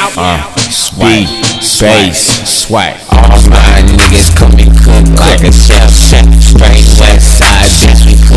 Speed, bass, swag. All my niggas come and cook like a chef. Straight west side, bitch, we cook